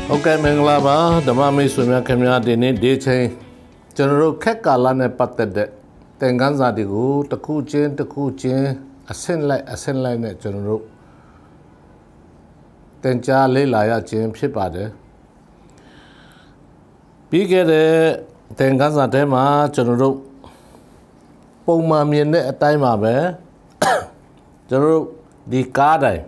Okay, Menglava, the Mami Sumia Kamia Dini, Diche, General Kakalane Patet, Tenganza de Gu, the Kuchin, a sin line General Tencha Lilaya Jim Shipade. Bigger Tenganza Dema, General Poma Mine at time abe, General Di Cardai.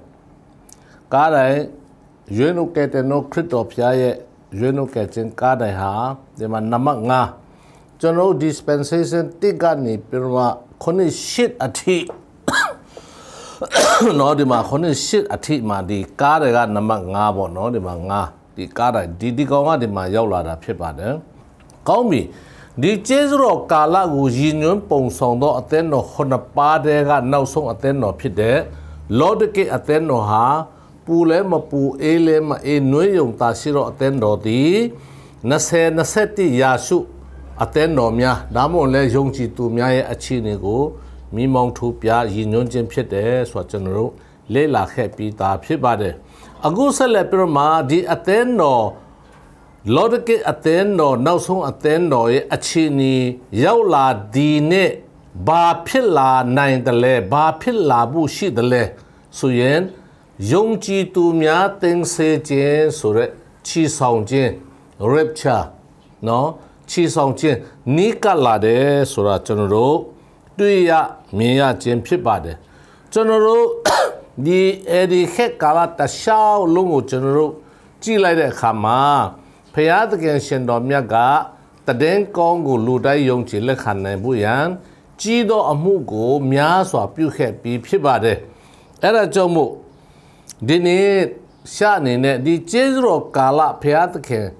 You no get no crit of Yaye, you no catching Cardai ha, the man Namanga. General dispensation, Tigani, Pirma, Connie shit at tea. No, the Mahoney shit at tea, ma, the Cardai Namanga, no, the Manga, the Cardai, Didi Gonga, the Mayola, Pipade. Call me. The Jezro Kala was union Ponsondo attendo Honapade, no song attendo Pide, Lodeke attendo ha. Pule mapu ele ma e nui yung tasiro atendo di naseti yasu atendo mya damo le yung chi tu mya ye achi ni ko mi mong thu pya yin nyon chin phit de so chon ro le la khet pi ta phit ba de aku set le pi ma di atendo lodike atendo naw song atendo ye achi ni yaw la di ne ba phit la nain de le ba phit la bu shi de le so yen Young Chi to Mia Ting Se Jin Sure Chi Song Jin Rapture No Chi Song Jin Nika Lade Sura General Duya Mia Jin Pipade General the Eddie Heck Galata Shao Lungo General G like the Hama Payat against Shendomiaga Taden Congo Luda Young Chilekan Buyan Gido Amugo Mia Swap you happy Pibade Era Jomo Dini Shani di Jezro Kala Piatke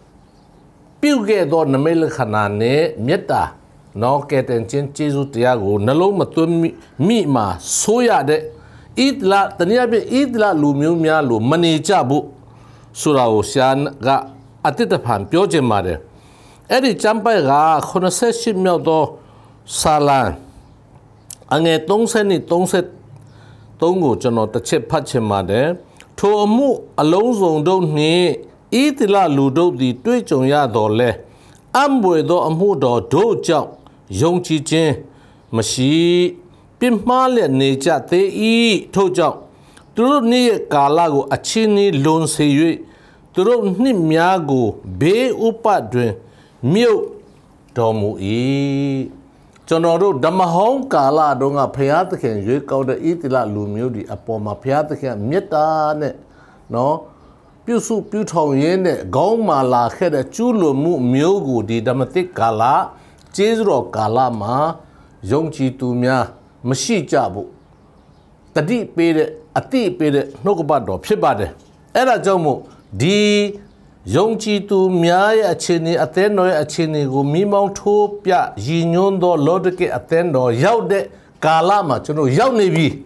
Pilge don the Melikanane Mieta no get and chin Jesu Tiago Nalo Matum Mima Soya de Eat la Taniabe eat la Lumia Lu Mani Jabu Surao Shan ga Atitapan Pioje Mare Eddie Champa ga Honaseshi Meldo Salan Ange Tongseni Tongset Tongo Jono the chip patchemade to a moo alone don't need eat la ludo the twitch on ya dole amboy do a moodo do jump young chichin mashi pimpale nature te e to jump to near Galago a chini loan say you to Nimiago be upa drink milk domu e. Jonoro Damahong Kala donga Piatakan, you call the Itila Lumudi upon my Piatakan, Mieta no Pusu Puton Yene, Goma la head a chulo miogu di Damatic Kala, Jezro Kalama, Yongchi Tumia, Mashi Jabu. The deep paid a deep paid Nokobado, Pibade. Era Jomo, di Yongchi to Mia a chini attendo a chini go mimong to pia yinondo lodeke attendo yaude kalama chuno yaunibi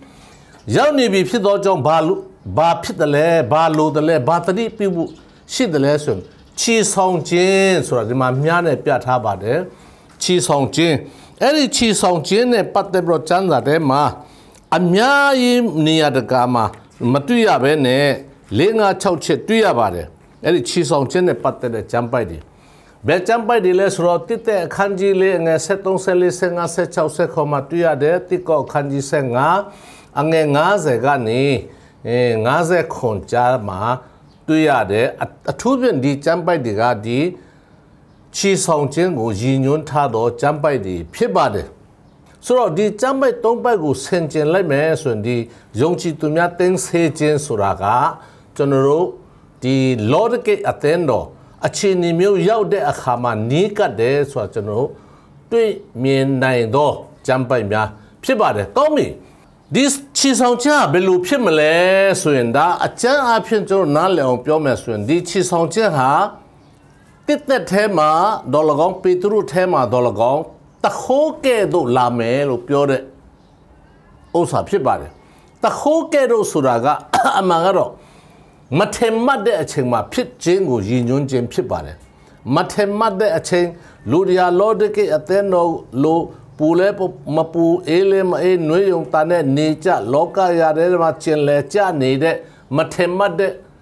pido jong balu ba pitale balu the le battery people shit the lesson chi song jin so the ma mya ne pya tha ba de chi song jin eri chi song jin ne patte bro chanza de ma amya yi niya de ka ma matui ya be ne 4-5 chit tui ya ba de Any cheese on chin patte the champadi. Be champadi less rotite kanji ling a setong selling senga set chow secomatuya de tico kanji senga angaze gani ngaze conchama tuya de a tubian di champadi gadi cheese on chin go union tado champadi pibade. So di champai tongpai go senchen like me when the yongchi tumia things hejin suraga general. The Lord ke attendo a chini mew yao de a hama nika de swachano tui mien nine do jampai mia pibade call me this chisongcha belu pimale suenda a chan apian jo na leon piome suen di chisongcha ha tit net tema dolagong pitru tema dolagong ta hoke do lame lo piore osa pibade ta hoke do suraga amangaro Matemade a ching ma pit jingo union jim pibare. Matemade a ching Ludia Lodeke attendo lo Pulepo Mapu Elem e Nuyung Tane Nature Loka Yadema Chin Lecha needed Matemade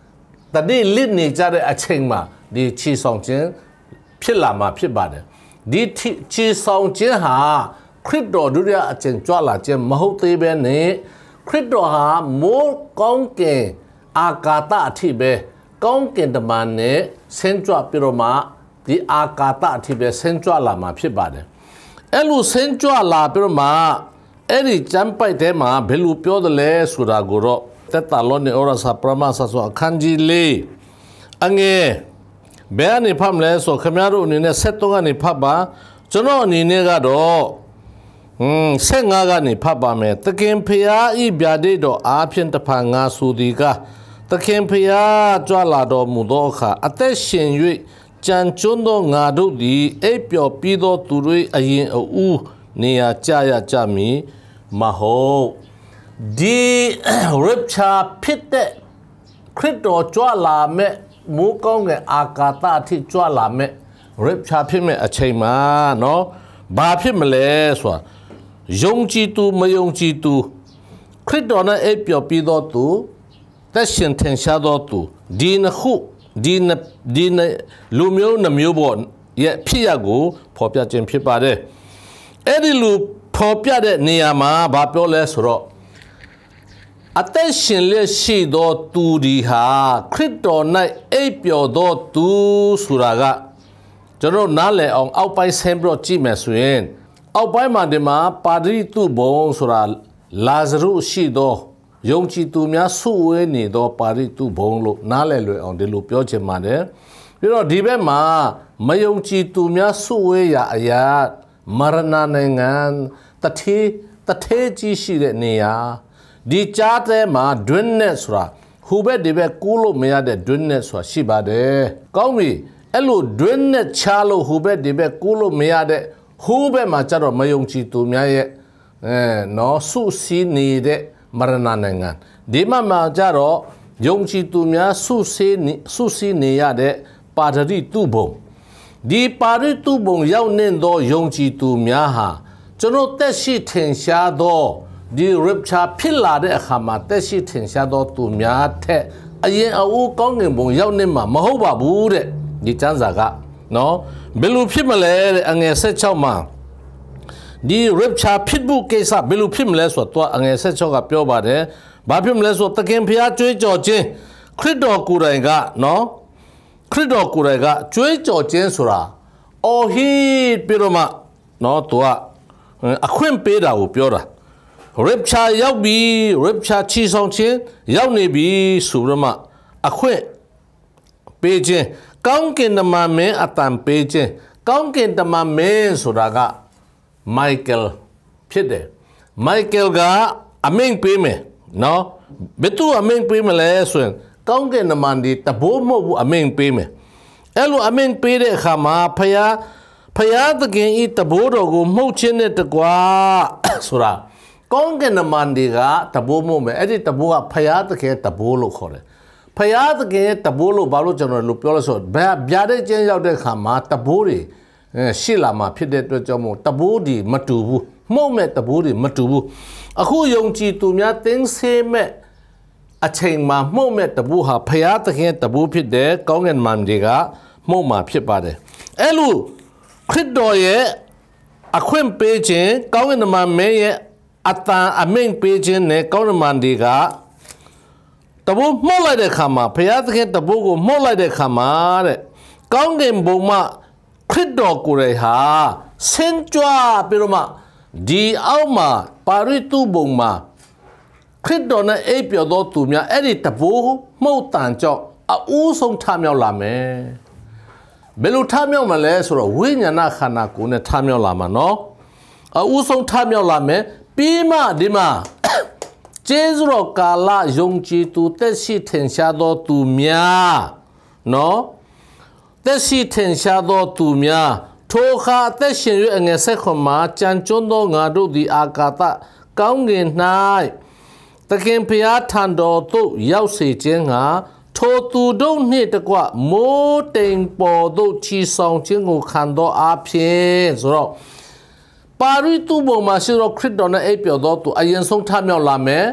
แต่นี่ลิ้นนี่จะได้เชิงมาดีชีสองเจนพิลามาพิบาร์ดีชีสองเจนหาคริสโตดูเรียเจนจ้าละเจนมหุตีเบนี่คริสโตหาโมกองเกอากาตาที่เบกองเกนตมันเนี่ยเซนจ้าปิโรมาดีอากาตาที่เบเซนจ้าละมาพิบาร์เอลูเซนจ้าละปิโรมาเอริจัมไปเตมาเบลูเปียวเดเลสุรากุโรแต่ตลอดในอรสาประมาสสคันจิลีอังเงเบียนี่พัมเลสขมยารุนี่เนี่ยเซตตงานี่พับบาจนอนี่เนี่ยก็ดอเซงากานี่พับบาเมตะเกียงพยาอีบยาดีดออาเพียนตะพังงาสูดีกาตะเกียงพยาจวลาดอมุดอขาอเตชินยุจันจุนดองาดุดีเอเปียวปีดอตุรุยอายินอูนี่ยาจายาจามีมาโฮดีริบชาพิเตคริสโตจ้าลาเมมูกองเงอากาตาที่จ้าลาเมริบชาพิเมอชัยมาเนาะบาพิเมเลสวะยงจีตูไม่ยงจีตูคริสโตนั้นเอเปียวปีดอตูแต่เสียนเทนชาดอตูดีนคู่ดีนลูมิโอนมิโอบอนเยพิยากูพอพิจารณาพิบาร์เดเอดิลูพอพิจารณาเนียมาบาเปียวเลสโรอเตชินเลชีดอตูดีฮาคริสโตนั้นเอเปียวดอตูสุรากะจนเราหน้าเลองเอาไปเซมโปรจีเมสุเอนเอาไปมาเดมาปาริตูบงสุราลาซารุชีดอยงจีตูมีสู้เวนี่ดอปาริตูบงโลหน้าเลเลยองเดลูเปียวเชมาเดพี่เราดีเบมาไม่ยงจีตูมีสู้เวยาอายามารณาในงานตะเทจีชีเดเนียดีจ้าเตมาดวนเนสระฮูเบดีเบกูโลเมียเดดวนเนสระชิบาเดก้าวมีเอลูดวนเนชาโลฮูเบดีเบกูโลเมียเดฮูเบมาจารอมายงจีตูมีเยนอสุสีนีเดมารณาในงานดีมาจารอยงจีตูมีสุสีนียเดปาริตูบงดีปาริตูบงยาวเน้นโดยงจีตูมีฮะจนเตชิเทนชาโดดีริบชาพิลาเดขมาเตชิเทนชาโดตูมีเทอายังเอากองเงินบงยาวเน้นมาหัวบาบูเดดีจันซากะเนาะเบลูพิมเลอังเงเซชาวมาดีริบชาพิบุเกซ่าเบลูพิมเลสวตัวอังเงเซชาวกับเปียวบาเดบาพิมเลสวตะเกียงพยาช่วยจ่อเจคริสโตกูไรกะเนาะคริสโตกูไรกะช่วยจ่อเจนสุราโอฮีปิโรมาเนาะตัวอควิมเปดาอูเปียวระริบชายาวบีริบชาชีสองเชนยาวเนบีสุรมาอควิเปเจก้องเกนดมาเมอตัมเปเจก้องเกนดมาเมสุรากะไมเคิลพิเดไมเคิลกะอเมงเปเมเนาะเบตูอเมงเปเมเลส่วนก้องเกนดมันดีตะโบโมบุอเมงเปเมเอลูอเมงเปเดขามาพยาตะเกียงอีตะโบโรกูมูเชนเนตกว่าสุราก้องเกนดมันดีกะตะโบโมเมเอดิตะโบกะพยาตะเกียตะโบโลขอเรพยาตะเกียตะโบโลบาโลจันโลเปียวโลสดแบบยาได้เจนยาวได้ขามาตะโบรีရှိလာမှာဖြစ်တဲ့အတွက်ကြောင့်မို့တဘိုးဒီမတူဘူးမှုံမဲ့တဘိုးဒီမတူဘူးအခုယုံကြည်သူများတင်းဆေးမဲ့အချိန်မှာမှုံမဲ့တဘိုးဟာဖရာသခင်တဘိုးဖြစ်တဲ့ကောင်းကင်မန်တွေကမှုံမှာဖြစ်ပါတယ်အဲ့လိုခရစ်တော်ရဲ့အခွင့်ပေးခြင်းကောင်းကင်မန်မင်းရဲ့အတန်အမိန့်ပေးခြင်းနဲ့ကောင်းကင်မန်တွေကတဘိုးမှုံလိုက်တဲ့ခါမှာဖရာသခင်တဘိုးကိုမှုံလိုက်တဲ့ခါမှာတဲ့ကောင်းကင်ဘုံမှာคริสโตกูเรฮาเซนจ้าปิโรมาดีเอามาปาริตูบงมาคริสโตนั้นเอเปียวโดตูมีเอริตะบูมูตันจ่ออูทรงทำยาวลาเมเบลูทำยาวมาเลยสุรวิญญาณขันนากูเนี่ยทำยาวลามาเนาะอูทรงทำยาวลาเมปีมาดีมาเจสโรกาลายงจีตูเตชิเทนชาโดตูมีเนาะแต่สิเทนชาโดตูมีทุกข้าแต่เช่นอยู่เงเสกมาจันจนโดงาดูดีอากาตะก้าวเงินนายตะเกียงพยาทันโดตุยาวเสียเจงหาโทตูดงนี่ตะกว่าโมเต็งปอดุชีสองเจงกูขันโดอาเพียสุรปาริตูบงมาสิโรคริสโดนะเอเปียวโดตุอายันทรงทำยาวลาเม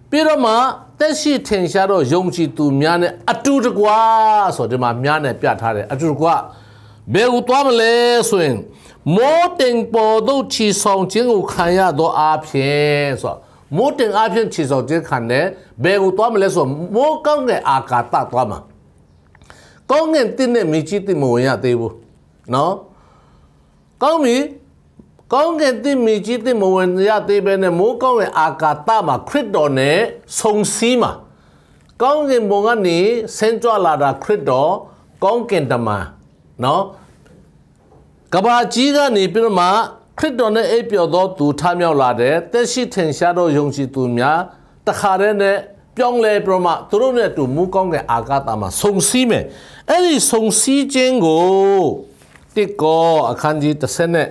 ပြီးတော့မှတက်ရှိထင်ရှားတော့ယုံကြည်သူများနဲ့အတူတကွာဆိုဒီမှာများနဲ့ပြထားတယ်အတူတကွာဘယ်ကိုသွားမလဲဆိုရင်မိုးတင်ပေါ်တို့ချီဆောင်ခြင်းကိုခံရတော့အားဖြင့်ဆိုမိုးတင်အားဖြင့်ချီဆောင်ခြင်းခံတယ်ဘယ်ကိုသွားမလဲဆိုမိုးကောင်းတဲ့အာကာသသွားမှာကောင်းငင်တင်းနဲ့မြကြီးတင်းမဝင်ရသေးဘူးနော်ကောင်းပြီကောင်းကင်တင်းမြကြီးတင်းမဝင်ရသေးပဲနဲ့မိုးကောင်းရဲ့အာကာသမှာခရစ်တော်နဲ့ဆုံစည်းမှာကောင်းကင်ဘုံကနေဆင်းကြွလာတာခရစ်တော်ကောင်းကင်တမန်နော်ကဘာကြီးကနေပြီးတော့မှခရစ်တော်နဲ့အိပ်ပျော်သောသူထမြောက်လာတဲ့တက်ရှိထင်ရှားသောယုံကြည်သူများတခါတည်းနဲ့ပြောင်းလဲပြီးတော့မှသူတို့နဲ့အတူမိုးကောင်းကင်အာကာသမှာဆုံစည်းမယ်အဲ့ဒီဆုံစည်းခြင်းကိုတစ်ကောအခန်းကြီး30နဲ့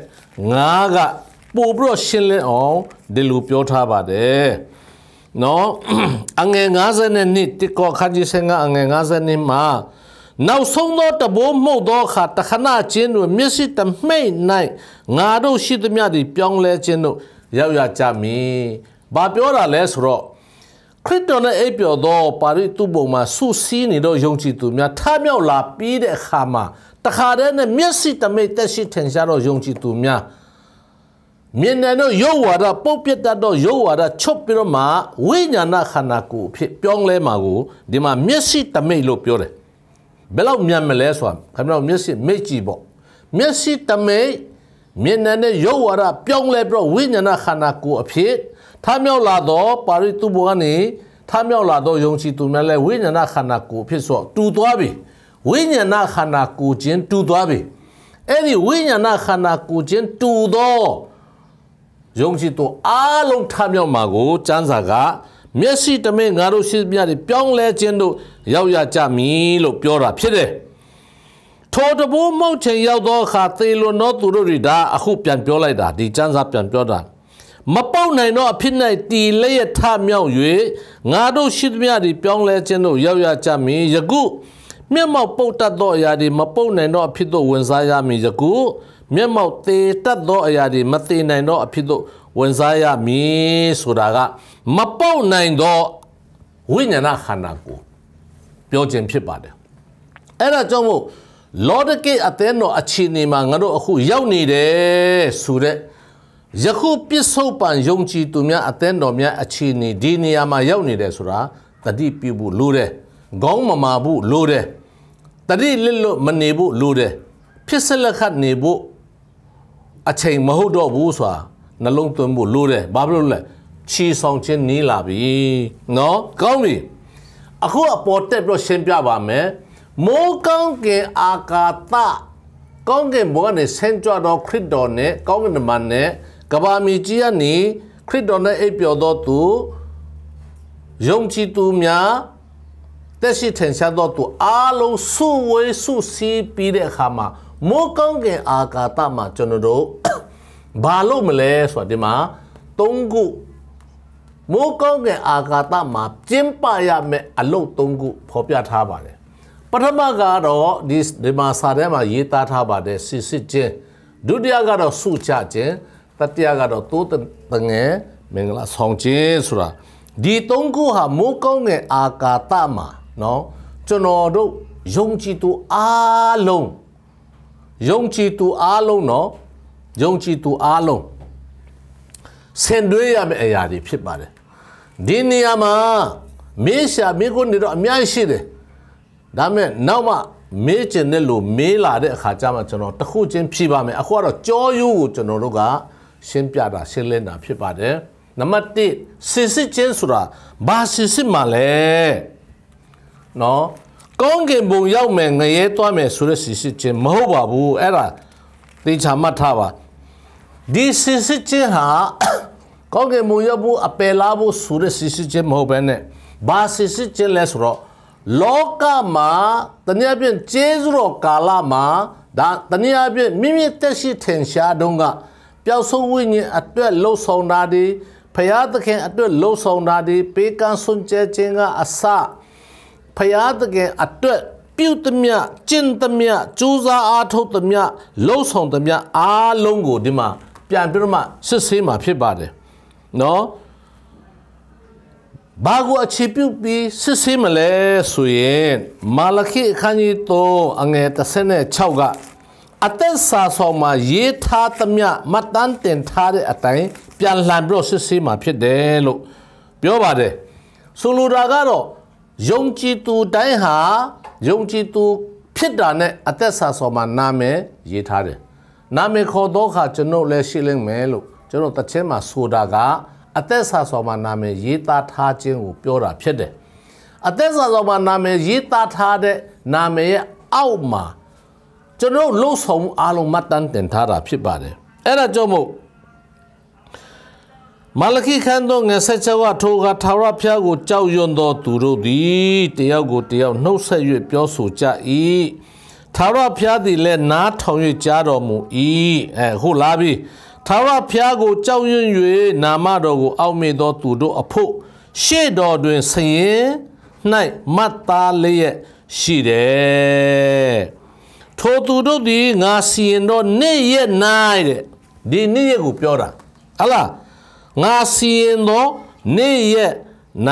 5ကပို့ပြီးတော့ရှင်းလင်းအောင်ဒီလိုပြောထားပါတယ်နော်အငယ်50နဲ့နှစ်တစ်ကောအခန်းကြီး15အငယ်50နှစ်မှာနောက်ဆုံးသောတဘိုးမှုတ်သောအခါတခဏချင်းတို့မျက်စိတမိတ်၌ငါတို့ရှိသမျှသည်ပြောင်းလဲခြင်းတို့ရောက်ရကြမည်။ဘာပြောတာလဲဆိုတော့ခရစ်တော်နဲ့အိပ်ပျော်သောပါရိတုဘုံမှာဆုစည်းနေသောယုံကြည်သူများထမြောက်လာပြီးတဲ့အခါမှာတခါတည်းနဲ့မျက်စိတမိတ်တက်ရှိထင်ရှားသောယုံကြည်သူများမြင်တဲ့ရုပ်ဝါဒပုတ်ပြတ်တတ်သောရုပ်ဝါဒချုပ်ပြီးတော့မှဝိညာဏခန္ဓာကိုယ်ဖြစ်ပြောင်းလဲမှာကိုဒီမှာမျက်စိတမိတ်လို့ပြောတယ်ဘယ်လောက်မြန်မလဲဆိုတာခင်ဗျားမျက်စိမိတ်ကြည့်ပေါ့မျက်စိတမိတ်မြင်တဲ့ရုပ်ဝါဒပြောင်းလဲပြီးတော့ဝိညာဏခန္ဓာကိုယ်အဖြစ်ထမြောက်လာသောပါရိတုဘုံကနေထမြောက်လာသောယုံကြည်သူများလည်းဝိညာဏခန္ဓာကိုယ်ဖြစ်ဆိုတူသွားပြီဝိညာဏခန္ဓာကိုယ်ချင်းတူသွားပြီအဲ့ဒီဝိညာဏခန္ဓာကိုယ်ချင်းတူသောယုံကြည်သူအားလုံးထမြောက်မှာကိုကျမ်းစာကမျက်စိတမိတ်ငါတို့ရှိမြတ်ပြောင်းလဲခြင်းတို့ရောက်ရကြမည်လို့ပြောတာဖြစ်တယ်ထိုတဘိုးမုတ်ချင်ရောက်သောအခါသေလွန်သောသူတို့တွေဒါအခုပြန်ပြောလိုက်တာဒီကျမ်းစာပြန်ပြောတာမပေါက်နိုင်သောအဖြစ်၌တီလျက်ထမြောက်၍ငါတို့ရှိသမျှသည်ပြောင်းလဲခြင်းတို့ရောက်ရကြမည်ယခုမျက်မှောက်ပုတ်တတ်သောအရာတွေမပုတ်နိုင်သောအဖြစ်သို့ဝင်စားရမည်ယခုမျက်မှောက်သေးတတ်သောအရာတွေမသေးနိုင်သောအဖြစ်သို့ဝင်စားရမည်ဆိုတာကမပုတ်နိုင်သောဝိညာဏခန္ဓာကိုပြောခြင်းဖြစ်ပါတယ်အဲ့ဒါကြောင့်မို့လောဒကိအသင်းတော်အခြေအနေမှာငါတို့အခုရောက်နေတယ်ဆိုတဲ့ယခုပစ္စုပန်ယုံကြည်သူများအသင်းတော်များအခြေအနေဒီနေရာမှာရောက်နေတယ်ဆိုတာတတိပြုဖို့လိုတယ်ခေါင်းမမာဖို့လိုတယ်တတိလစ်လို့မနေဖို့လိုတယ်ဖြစ်စလက်ခတ်နေဖို့အချိန်မဟုတ်တော့ဘူးဆိုတာနှလုံးသွင်းဖို့လိုတယ်ဘာဖြစ်လို့လဲချီဆောင်ခြင်းနီးလာပြီနော်ကောင်းပြီအခုအပေါ်တက်ပြီးရှင်းပြပါမယ်မိုးကောင်းကင်အာကာသကောင်းကင်ဘုံကနေဆင်းကြတော့ခရစ်တော်နဲ့ကောင်းကင်တမန်နဲ့ကဘာမီကြီးကနေခရစ်တော်နဲ့အိပ်ပျော်တော်သူယုံကြည်သူများတက်ရှိထင်ရှားတော်သူအားလုံးစုဝေးစုစည်းပြီးတဲ့အခါမှာမိုးကောင်းကင်အာကာသမှာကျွန်တော်တို့ဘာလို့မလဲဆိုတော့ဒီမှာ၃ခုမိုးကောင်းကင်အာကာသမှာကျင်းပရမယ့်အလုပ်၃ခုဖော်ပြထားပါတယ်ပထမကတော့ဒီမှာစာထဲမှာရေးသားထားပါတယ်စစ်စစ်ချင်းဒုတိယကတော့စုချခြင်းတတိယကတော့တိုးတငယ်မင်္ဂလာဆောင်ခြင်းဆိုတာဒီ၃ခုဟာမိုးကောင်းကင်အာကာသမှာနော်ကျွန်တော်တို့ယုံကြည်သူအားလုံးယုံကြည်သူအားလုံးနော်ယုံကြည်သူအားလုံးဆင်တွေးရမယ့်အရာတွေဖြစ်ပါတယ်ဒီနေရာမှာမေးရှာမေးခွန်းတွေတော့အများကြီးရှိတယ်ဒါမဲ့နောက်မှမေးချင်တဲ့လို့မေးလာတဲ့အခါကျမှကျွန်တော်တစ်ခုချင်းဖြေပါမယ်အခုကတော့ကြောရိုးကိုကျွန်တော်တို့ကရှင်းပြတာရှင်းလင်းတာဖြစ်ပါတယ်နံပါတ်1စစ်စစ်ချင်းဆိုတာဘာစစ်စစ်မှလဲနော်ကောင်းကင်ဘုံရောက်မယ်ငရဲသွားမယ်ဆိုတဲ့စစ်စစ်ချင်းမဟုတ်ပါဘူးအဲ့ဒါသေချာမှတ်ထားပါဒီစစ်စစ်ချင်းဟာကောင်းကင်ဘုံရောက်ဖို့အပယ်လာဖို့ဆိုတဲ့စစ်စစ်ချင်းမဟုတ်ဘဲနဲ့ဘာစစ်စစ်ချင်းလဲဆိုတော့လောကမှာတနည်းအားဖြင့်ကျေးဇူးတော်ကာလမှာဒါတနည်းအားဖြင့်မိမိတက်ရှိထင်ရှားတုန်းကပျောက်ဆုံးဝိညာဉ်အတွက်လှုပ်ဆောင်တာဒီဖရာသခင်အတွက်လှုပ်ဆောင်တာဒီပေးကမ်းဆွန့်ကြဲခြင်းကအစဖရာသခင်အတွက်ပြုသမျှကျင့်သမျှကြိုးစားအားထုတ်သမျှလှုပ်ဆောင်သမျှအားလုံးကိုဒီမှာပြန်ပြီးတော့မှစစ်ဆေးမှာဖြစ်ပါတယ်နော်ဘာကိုအခြေပြုပြီးစစ်ဆေးမလဲဆိုရင်မာလခိအခန်းကြီး3အငယ်36ကအသက်စာဆောင်မှာရေးထားသမျှမှတ်တမ်းတင်ထားတဲ့အတိုင်းပြန်လှန်ပြီးတော့စစ်ဆေးမှာဖြစ်တယ်လို့ပြောပါတယ်ဆိုလိုတာကတော့ယုံကြည်သူတိုင်းဟာယုံကြည်သူဖြစ်တာနဲ့အသက်စာဆောင်မှာနာမည်ရေးထားတယ်နာမည်ခေါ်တော့ခါကျွန်တော်လည်းရှိလိမ့်မယ်လို့ကျွန်တော်တစ်ချက်မှာဆိုတာကအသက်စာဆောင်မှာနာမည်ရေးသားထားခြင်းကိုပြောတာဖြစ်တယ်အသက်စာဆောင်မှာနာမည်ရေးသားထားတဲ့နာမည်ရဲ့အောက်မှာကျွန်တော်လှုပ်ဆောင်အားလုံးမှတ်တမ်းတင်ထားတာဖြစ်ပါတယ်အဲ့ဒါကြောင့်မို့မာလခိခန်းတော်ငယ်ဆက်ချက်ထိုကထာဝရဘုရားကိုကြောက်ရွံ့သောသူတို့သည်တယောက်ကိုတယောက်နှုတ်ဆက်၍ပြောဆိုကြ၏ထာဝရဘုရားသည်လည်းနားထောင်၍ကြားတော်မူ၏ဟုတ်လားပြီထာဝရဘုရားကိုကြောက်ရွံ့၍နာမတော်ကိုအောက်မေ့သောသူတို့အဖို့ရှေ့တော်တွင်ဆရင်၌မှတ်သားလျက်ရှိတယ်ထိုသူတို့သည်ငါစီရင်သောနေ့ရက်၌တဲ့ဒီနေ့ရက်ကိုပြောတာဟလားငါစီရင်သောနေ့ရက်၌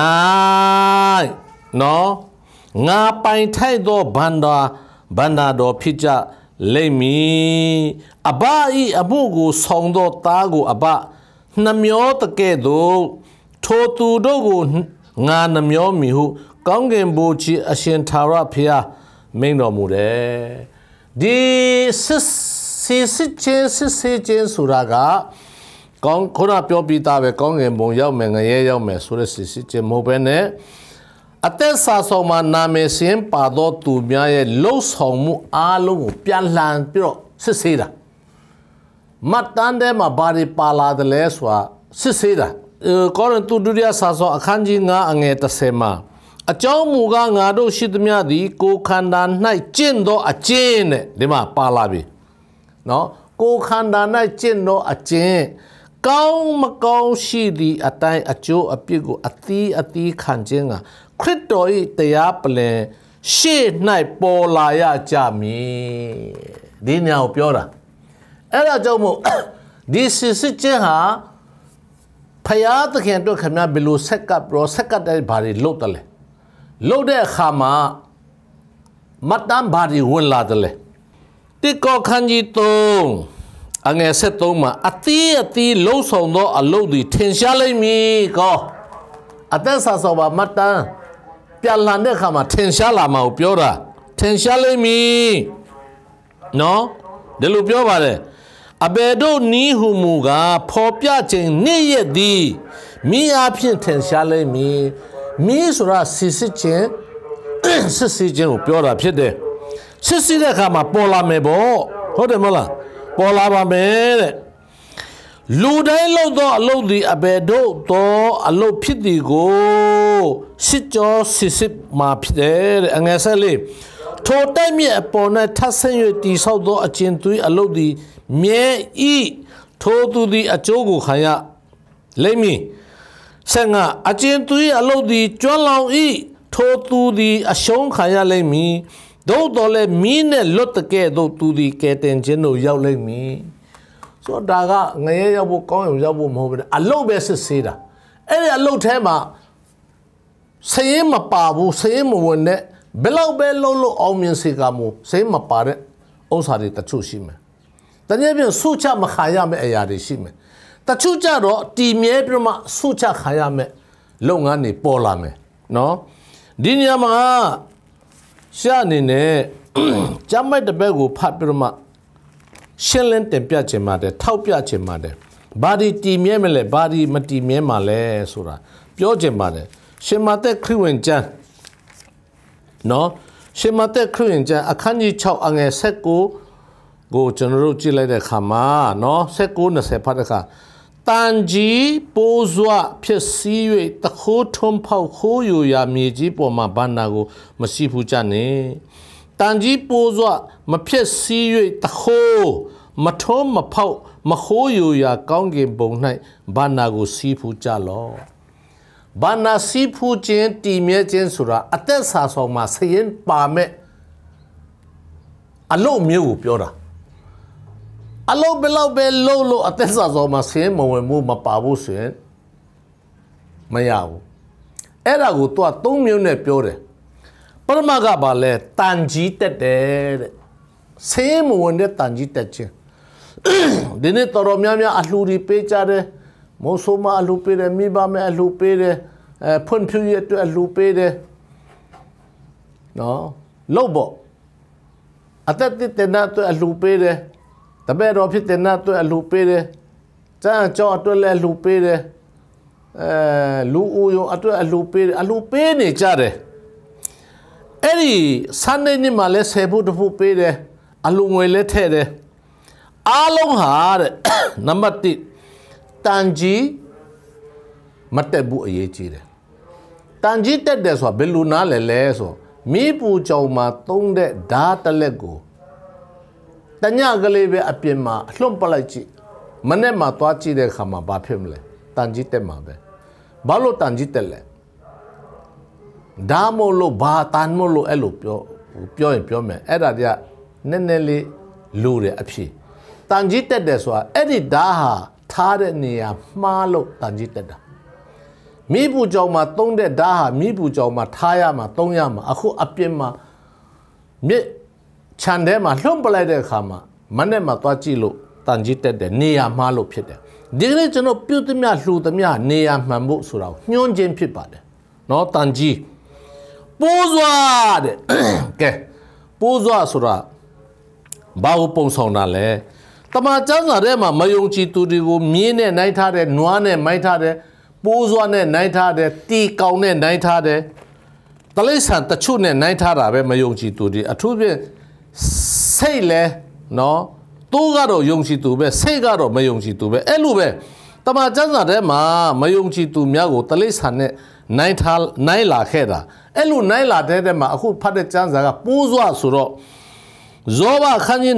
နော်ငါပိုင်ထိုက်သောဘန္တာတော်ဖြစ်ကြလိမ့်မည်အဘဤအမှုကိုဆောင်သောသားကိုအဘနှမျောတကဲ့သို့ထိုသူတို့ကိုငါနှမျောမည်ဟုကောင်းကင်ဘုရားအရှင်ထာဝရဘုရားမိန့်တော်မူတယ်ဒီစစ်ချင်းဆိုတာကကောင်းခုနပြောပြီးသားပဲကောင်းကင်ဘုံရောက်မယ်ငရဲရောက်မယ်ဆိုတဲ့စစ်ချင်းမဟုတ်ပဲနဲ့အသက်စာဆောင်မှာနာမည်စင်းပါသောသူများရဲ့လှုပ်ဆောင်မှုအားလုံးကိုပြန်လှန်ပြီးတော့စစ်ဆေးတာမှတ်တမ်းထဲမှာဘာတွေပါလာတယ်လဲဆိုတာစစ်ဆေးတာကောရိန္သုဒုတိယစာဆောင်အခန်းကြီး9အငယ်30မှာအကြောင်းမူကားငါတို့ရှိသမျှသည်ကိုယ်ခန္ဓာ၌ကျင့်သောအကျင့်နဲ့ဒီမှာပါလာပြီနော်ကိုယ်ခန္ဓာ၌ကျင့်သောအကျင့်ကောင်းမကောင်းရှိသည့်အတိုင်းအကျိုးအပြစ်ကိုအသီးခံခြင်းကခရစ်တော်၏တရားပလင်ရှေ့၌ပေါ်လာရကြမည်ဒီညောင်ပြောတာအဲ့ဒါကြောင့်မို့ဒီစစ်ချင်းဟာဖယားသခင်တို့ခင်ဗျာဘယ်လိုဆက်ကတဲ့ဘာတွေလုပ်တယ်လဲလုပ်တဲ့အခါမှာမတ်တမ်းဘာတွေဝင်လာတယ်လဲတိကောခန်းကြီး3အငယ်73မှာအသီးလုံးဆောင်သောအလုပ်တွေထင်ရှားလိမ့်မည်ကောအသက်စာဆောင်ပါမတ်တမ်းပြန်လာတဲ့အခါမှာထင်ရှားလာမှာကိုပြောတာထင်ရှားလိမ့်မည်နော်ဒီလိုပြောပါတယ်အဘယ်တို့နီးဟုမူကားဖော်ပြခြင်းနေ့ရက်သည်မိအားဖြင့်ထင်ရှားလိမ့်မည်မိဆိုတာစစ်ချင်းကိုပြောတာဖြစ်တယ်စစ်တဲ့အခါမှာပေါ်လာမယ်ပေါ့ဟုတ်တယ်မဟုတ်လားပေါ်လာပါမယ်တဲ့လူတိုင်းလုပ်သောအလုပ်သည်အဘယ်တို့သောအလုပ်ဖြစ်သည်ကိုစစ်ကြောစစ်မှာဖြစ်တယ်တဲ့အငယ်ဆက်လေးထိုတိုက်မြစ်အပေါ်၌ထပ်ဆင့်၍တိဆောက်သောအကျဉ်သူ၏အလုပ်သည်မြဲဤထိုသူသည်အကျိုးကိုခံရလိမ့်မည်ဆက်ငါအကျဉ်သူ၏အလုပ်သည်ကျွမ်းလောင်ဤထိုသူသည်အရှုံးခံရလိမ့်မည်သို့တော်လည်းမီးနဲ့လွတ်တကဲ့သို့သူသည်ကဲတင်ခြင်းတို့ရောက်လိမ့်မည်ဆိုတော့ဒါကငရဲရောက်ဖို့ကောင်းရုံရောက်ဖို့မဟုတ်ဘူးအလုတ်ပဲစစ်ဆေးတာအဲ့ဒီအလုတ်ထဲမှာစရင်မပါဘူးစရင်မဝင်တဲ့ဘယ်လောက်ပဲလုံးလို့အောင်မြင်စေကမို့စရင်မပါတဲ့ဥစ္စာတွေတချို့ရှိမယ်တကယ်ပြန်ဆုချမခါရမယ့်အရာတွေရှိမယ်တချို့ကြတော့တီမြဲပြမဆုချခါရမယ့်လုပ်ငန်းတွေပေါ်လာမယ်နော်ဒီနေရာမှာရှာအနေနဲ့ကျမ်းမိုက်တစ်ဘက်ကိုဖတ်ပြီးတော့မှရှင်းလင်းတင်ပြခြင်းပါတယ်ထောက်ပြခြင်းပါတယ်ဘာဒီတည်မြဲမလဲဘာဒီမတည်မြဲမှာလဲဆိုတာပြောခြင်းပါတယ်ရှင်မသက်ခရစ်ဝင်ကျမ်းနော်ရှင်မသက်ခရစ်ဝင်ကျမ်းအခန်းကြီး6အငယ်19ကိုကျွန်တော်တို့ကြည့်လိုက်တဲ့အခါမှာနော်19-20ဖတ်တဲ့အခါတန်ကြီးပိုးစွာဖြစ်စည်း၍တခိုးထုံးဖောက်ခိုးယူရာမြေကြီးပေါ်မှာဘာနာကိုမရှိဘူးကြနဲ့တန်ကြီးပိုးစွာမဖြစ်စည်း၍တခိုးမထုံးမဖောက်မခိုးယူရာကောင်းကင်ဘုံ၌ဘာနာကိုစီးဖူးကြလောဘာနာစီးဖူးခြင်းတည်မြဲခြင်းဆိုတာအသက်စာဆောင်မှာစရင်ပါမဲ့အလို့မျိုးကိုပြောတာအလုံးဘယ်လောက်ပဲလုံးလို့အသက်စာဆောင်မှာဆင်းမဝင်မှုမပါဘူးဆိုရင်မရဘူးအဲ့ဒါကိုသူက၃မျိုးနဲ့ပြောတယ်ပရမကဘာလဲတန်ကြီးတက်တယ်တဲ့ဆေးမဝင်တဲ့တန်ကြီးတက်ခြင်းဒီနေ့တော်တော်များများအလှူတွေပေးကြတယ်မိုးဆိုးမအလှူပေးတယ်မိဘမဲ့အလှူပေးတယ်ဖွံ့ဖြိုးရေးအတွက်အလှူပေးတယ်နော်လို့ပေါ့အသက်တဲ့နာအတွက်အလှူပေးတယ်တပည့်တော်ဖြစ်တဲ့နာအတွက်အလှူပေးတယ်ကျန်ကြောအတွက်လည်းအလှူပေးတယ်လူဦးရောအတွက်အလှူပေးနေကြတယ်အဲ့ဒီဆန်းနေနေ့မှာလဲဆယ်ဖို့တစ်ဖို့ပေးတယ်အလှူငွေလဲထည့်တယ်အားလုံးဟာတဲ့နံပါတ်1တန်ကြီးမတက်ဘူးအရေးကြီးတယ်တန်ကြီးတက်တယ်ဆိုတာဘယ်လိုနားလဲဆိုမိပူကြောင်မှာသုံးတဲ့ဓာတ်တလက်ကိုတညကလေးပဲအပြင်မှာလှုပ်ပလိုက်ကြည့်မနေ့မှသွားကြည့်တဲ့အခါမှာဘာဖြစ်မလဲတန်ကြီးတက်မှာပဲဘာလို့တန်ကြီးတက်လဲဒါမို့လို့ဘာတန်မို့လို့အဲ့လိုပြောရင်ပြောမယ်အဲ့ဒါတည်းကနည်းနည်းလေးလိုတယ်အဖြစ်တန်ကြီးတက်တယ်ဆိုတာအဲ့ဒီဓာတ်ဟာထားတဲ့နေရာမှားလို့တန်ကြီးတက်တာမိပူကြောင်မှာသုံးတဲ့ဓာတ်ဟာမိပူကြောင်မှာထားရမှာသုံးရမှာအခုအပြင်မှာမြစ်ခြံထဲမှာလှုပ်ပလိုက်တဲ့အခါမှာမနေ့မှသွားကြည့်လို့တန်ကြီးတက်တယ်နေရာမှားလို့ဖြစ်တယ်ဒီကနေ့ကျွန်တော်ပြုတ်သမျှလှူသမျှနေရာမှန်ဖို့ဆိုတာညှိုးခြင်းဖြစ်ပါတယ်နော်တန်ကြီးပိုးစွာတဲ့ကဲပိုးစွာဆိုတာဘာကိုပုံဆောင်တာလဲတမန်ကျမ်းစာထဲမှာမယုံကြည်သူတွေကိုမြင်းနဲ့နိုင်ထားတယ်နွားနဲ့မိုက်ထားတယ်ပိုးစွာနဲ့နိုင်ထားတယ်တီကောင်နဲ့နိုင်ထားတယ်တလိษံတချို့နဲ့နိုင်ထားတာပဲမယုံကြည်သူတွေအထူးဖြင့်စိတ်လဲနော်သူကတော့ယုံကြည်သူပဲစိတ်ကတော့မယုံကြည်သူပဲအဲ့လိုပဲတမန်ကျမ်းစာထဲမှာမယုံကြည်သူများကိုတလိษံနဲ့နိုင်လာခဲ့တာအဲ့လိုနိုင်လာတဲ့မှာအခုဖတ်တဲ့ကျမ်းစာကပိုးစွာဆိုတော့ဇောဘခန်းကြီး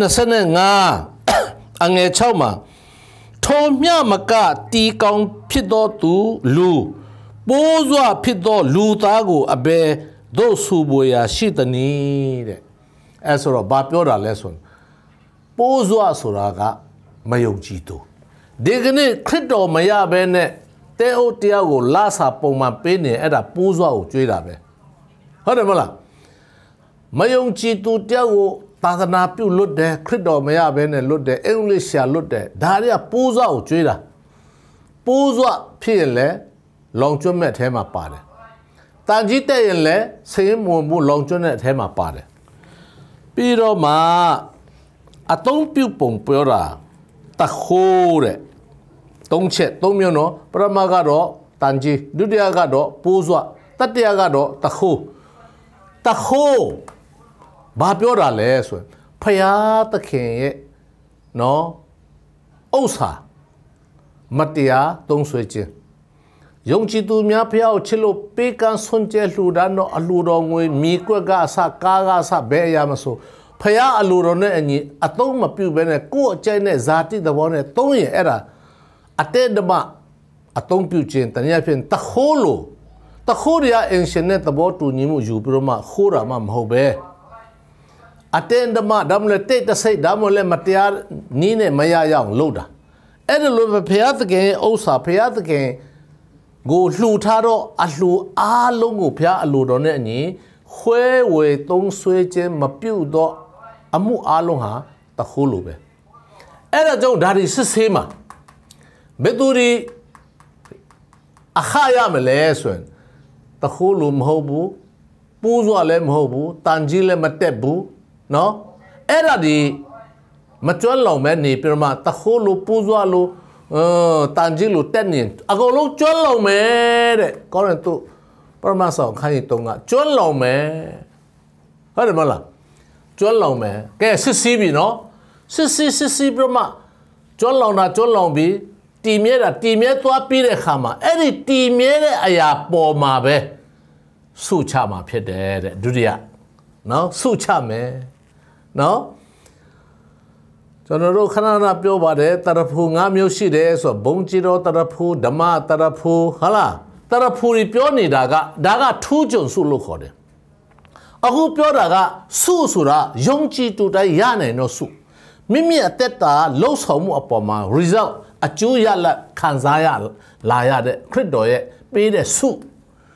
25အငယ်6မှာထုံမြမကတီကောင်ဖြစ်သောသူလူပိုးစွာဖြစ်သောလူသားကိုအဘယ်သို့ဆူပွေရာရှိသနည်းတဲ့အဲဆိုတော့ဘာပြောတာလဲဆိုပိုးစွာဆိုတာကမယုံကြည်သူဒီကနေ့ခရစ်တော်မရဘဲနဲ့တဲအိုးတရားကိုလာစာပုံမှန်ပေးနေအဲ့ဒါပိုးစွာကိုကြွေးတာပဲဟုတ်တယ်မလားမယုံကြည်သူတရားကိုသာသနာပြုလွတ်တယ်ခရစ်တော်မရဘဲနဲ့လွတ်တယ်အင်္ဂလိပ်ရှာလွတ်တယ်ဒါတွေကပိုးစွာကိုကြွေးတာပိုးစွာဖြစ်ရင်လည်းလောင်ကျွတ်မဲ့အထဲမှာပါတယ်တန်ကြီးတက်ရင်လည်းဆင်းမွန်မှုလောင်ကျွတ်တဲ့အထဲမှာပါတယ်ပြီးတော့မှအသုံးပြုပုံပြောတာတခိုးတဲ့သုံးမျိုးနော်ပရမကတော့တန်ကြီးဒုတိယကတော့ပိုးစွာတတိယကတော့တခိုးဘာပြောတာလဲဆိုရင်ဖယားသခင်ရဲ့နော်ဥစ္စာမတရားသုံးဆွဲခြင်းယုံကြည်သူများဖယားကိုချစ်လို့ပေးကမ်းဆွန့်ကြဲလှူဒါန်းတော့အလှူတော်ငွေမြေကွက်ကအစကားကအစဘယ်အရာမဆိုဖယားအလှူတော်နဲ့အညီအသုံးမပြုဘဲနဲ့ကိုယ့်အကြိုက်နဲ့ဇာတိသဘောနဲ့သုံးရင်အဲ့ဒါအတဲ့ဓမ္မအသုံးပြုခြင်းတနည်းအားဖြင့်တခိုးလို့တခိုးရအင်ရှင်နဲ့သဘောတူညီမှုယူပြီးတော့မှခိုးတာမှမဟုတ်ပဲအတဲ့ဓမ္မဒါမှမဟုတ်တိတ်တဆိတ်ဒါမှမဟုတ်မတရားနီးနဲ့မရရအောင်လုပ်တာအဲ့ဒါလိုပဲဖယားသခင်ရဲ့ဥစ္စာဖယားသခင်ကိုလှူထားတော့အလှူအားလုံးကိုဖယားအလိုတော်နဲ့အညီခွဲဝေသုံးဆွဲခြင်းမပြုတ်တော့အမှုအားလုံးဟာတခိုးလိုပဲအဲ့ဒါကြောင့်ဒါတွေစစ်ဆေးမှာဘယ်သူတွေအခရမလဲဆိုရင်တခိုးလိုမဟုတ်ဘူးပိုးစွာလည်းမဟုတ်ဘူးတန်ကြီးလည်းမတက်ဘူးနော်အဲ့ဒါဒီမကျွမ်းလောင်မဲ့နေပြမတခိုးလိုပိုးစွာလိုတန်ကြီးလိုတက်နေအကုန်လုံးကျွမ်းလောင်မယ်တဲ့ကောင်းတယ်သူပရမဆောင်ခိုင်းတုံးကကျွမ်းလောင်မယ်ဟုတ်တယ်မလားကျွမ်းလောင်မယ်ကဲစစ်စီးပြီနော်စစ်စီးပြမကျွမ်းလောင်တာကျွမ်းလောင်ပြီတီမြဲတာတီမြဲသွားပြီးတဲ့ခါမှာအဲ့ဒီတီမြဲတဲ့အရာပေါ်မှာပဲဆုချမှာဖြစ်တယ်တဲ့ဒုတိယနော်ဆုချမယ်နော်ကျွန်တော်တို့ခဏခဏပြောပါတယ်တရဖူ၅မျိုးရှိတယ်ဆိုတော့ဘုံကြီးတော်တရဖူဓမ္မတရဖူဟုတ်လားတရဖူတွေပြောနေတာကဒါကထူးချွန်ဆုလို့ခေါ်တယ်အခုပြောတာကဆုဆိုတာယုံကြည်သူတိုင်းရနိုင်တော့ဆုမိမိအသက်တာလှုပ်ဆောင်မှုအပေါ်မှာ result အကျိုးရလခံစားရလာရတဲ့ခရစ်တော်ရဲ့ပေးတဲ့ဆု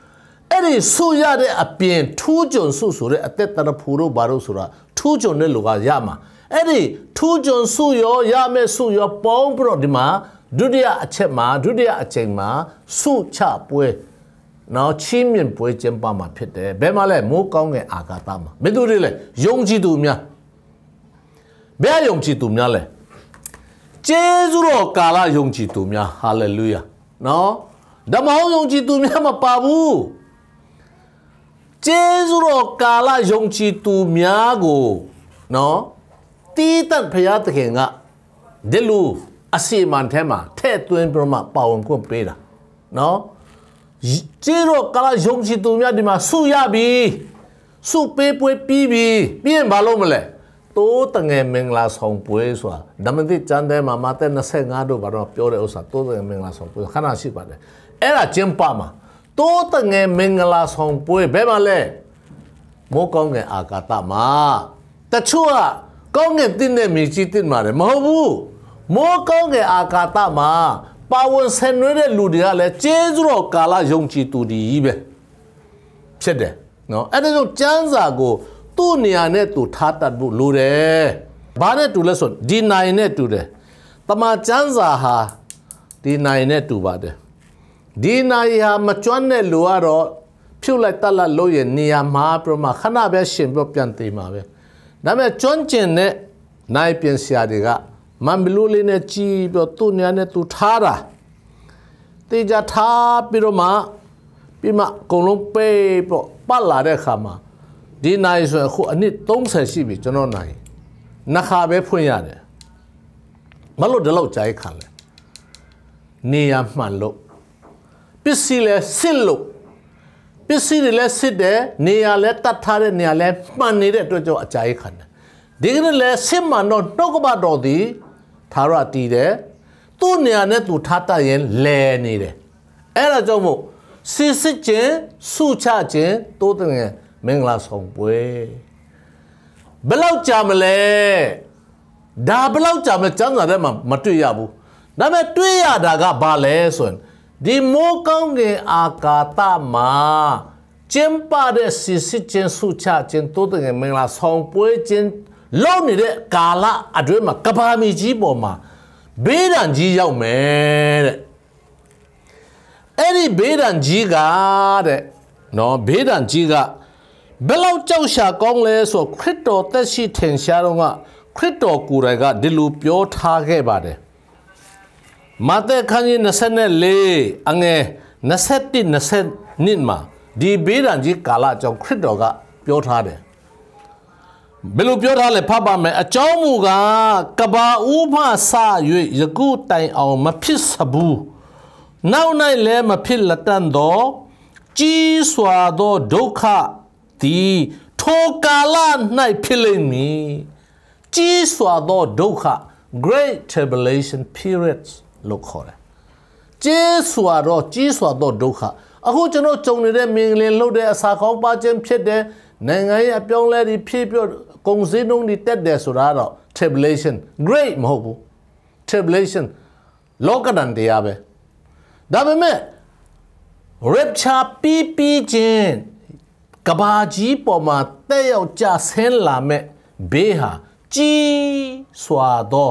အဲ့ဒီဆုရတဲ့အပြင်ထူးကျွန်ဆုဆိုတဲ့အသက်တရဖူတို့ဘာလို့ဆိုတာထူးကျွန်တဲ့လူကရမှာအဲ့ဒီထူးကျွန်ဆုရောရမဲ့ဆုရောပေါင်းပြီးတော့ဒီမှာဒုတိယအချက်မှာဒုတိယအချိန်မှာဆုချပွဲနော်ချီးမြှင့်ပွဲကျင်းပမှာဖြစ်တယ်ဘယ်မှာလဲမိုးကောင်းငယ်အာကာသမှာမင်းတို့တွေလဲယုံကြည်သူများဘယ်ယုံကြည်သူများလဲကျေးဇူးတော်ကာလယုံကြည်သူများဟာလေလုယာနော်ဓမ္မဟောင်းယုံကြည်သူများမပါဘူးကျေးဇူးတော်ကာလယုံကြည်သူများကိုနော်တီးတန့်ဖရာသခင်ကဒီလိုအစီအမံထဲမှာထဲ့သွင်းပြီးမှပါဝင်ခွင့်ပေးတာနော်ကျေးဇူးတော်ကာလယုံကြည်သူများဒီမှာဆုရပြီဆုပေးပွဲပြီးပြီပြီးရင်ဘာလုပ်မလဲတိုးတငယ်မင်္ဂလာဆောင်ပွဲဆိုတာဓမ္မတိကျမ်းထဲမှာမာသဲ25တို့ဘာတော့ပြောတဲ့ဥစ္စာတိုးတငယ်မင်္ဂလာဆောင်ပွဲခဏရှိပါတယ်အဲ့ဒါကျင်းပမှာတိုးတငယ်မင်္ဂလာဆောင်ပွဲဘယ်မှာလဲမိုးကောင်းငယ်အာကာသမှာတချို့ကကောင်းငယ်တင်းနဲ့မြေကြီးတင်းမှာတယ်မဟုတ်ဘူးမိုးကောင်းငယ်အာကာသမှာပါဝင်ဆင်နွှဲတဲ့လူတွေကလည်းကျေးဇူးတော်ကာလယုံကြည်သူတွေကြီးပဲဖြစ်တယ်နော်အဲ့ဒါကြောင့်ကျမ်းစာကိုသူ့နေရာနဲ့သူထားတတ်ဖို့လိုတယ်ဘာနဲ့တူလဲဆိုဒီနိုင်နဲ့တူတယ်တမန်ကျမ်းစာဟာဒီနိုင်နဲ့တူပါတယ်ဒီနိုင်ဟာမကျွမ်းတဲ့လူကတော့ဖြုတ်လိုက်တတ်လိုက်လို့ရနေရာမှာပြမခဏပဲရှင်ပြပြန်သေးမှာပဲဒါပေမဲ့ကျွမ်းကျင်တဲ့နိုင်ပြင်ဆရာတွေကမန်ဘလူးလေးနဲ့ကြည်ပြီးသူ့နေရာနဲ့သူထားတာတေချာထားပြီးတော့မှပြီးမှအကုန်လုံးပေးပြီးပတ်လာတဲ့ခါမှာဒီနိုင်ဆိုအခုအနည်း30ရှိပြီကျွန်တော်နိုင်နှခါပဲဖွင့်ရတယ်မလို့ဒီလောက်ကြိုက်ခံလဲနေရမှန်လို့ပစ္စည်းလဲစစ်လို့ပစ္စည်းတွေလဲစစ်တယ်နေရလဲတတ်ထားတဲ့နေရလဲမှန်နေတဲ့အတွက်ကြောင့်အကြိုက်ခံတယ်ဒီကနေ့လဲစစ်မှန်တော့နှုတ်ကပတော်သည်သာရတည်တယ်သူ့နေရာနဲ့သူထားတတ်ရင်လဲနေတယ်အဲ့ဒါကြောင့်မို့စစ်ချင်းစုချချင်းတိုးတဲ့မင်္ဂလာဆောင်ပွဲဘယ်လောက်ကြာမလဲဒါဘယ်လောက်ကြာမလဲကျမ်းစာထဲမှာမတွေ့ရဘူးဒါပေမဲ့တွေ့ရတာကဘာလဲဆိုရင်ဒီမိုးကောင်းကင်အာကာသမှာကျင်းပတဲ့စစ်ချင်းစုချချင်းတိုးတဲ့မင်္ဂလာဆောင်ပွဲချင်းလုံနေတဲ့ကာလအတွင်းမှာကဘာမီကြီးပေါ်မှာဘေးဒဏ်ကြီးရောက်မယ်တဲ့အဲ့ဒီဘေးဒဏ်ကြီးကတဲ့နော်ဘေးဒဏ်ကြီးကဘယ်လောက်ကြောက်ရှာကောင်းလဲဆိုခရစ်တော်သက်ရှိထင်ရှားတော့ကခရစ်တော်ကိုယ်တိုင်ကဒီလိုပြောထားခဲ့ပါတယ်မာသဲခန်းကြီး24အငယ်21 22မှာဒီဘေးဒဏ်ကြီးကာလအကြောင်းခရစ်တော်ကပြောထားတယ်ဘယ်လိုပြောထားလဲဖတ်ပါမယ်အကြောင်းမူကားကဘာဦးမှစ၍ယခုတိုင်အောင်မဖြစ်စဘူးနောက်၌လည်းမဖြစ်လက်တန့်သောကြီးစွာသောဒုက္ခသည်ထိုကာလ၌ဖြစ်လိမ့်မည်ကြီးစွာသောဒုက္ခ great tribulation periods လို့ခေါ်တယ်ကြီးစွာသောဒုက္ခအခုကျွန်တော်ကြုံနေတဲ့မင်္ဂလာလှုပ်တဲ့အစာကောင်းပါခြင်းဖြစ်တဲ့နိုင်ငံရဲ့အပြောင်းလဲတွေဖြစ်ပြီးကုန်စည်နှုန်းတွေတက်တယ်ဆိုတာတော့ tribulation great မဟုတ်ဘူး tribulation လောကဒဏ်တရားပဲဒါပေမဲ့ rapture ပြီးခြင်းကဘာကြီးပေါ်မှာတဲ့ရောက်ကြဆင်းလာမဲ့ဘေးဟာကြီးစွာသော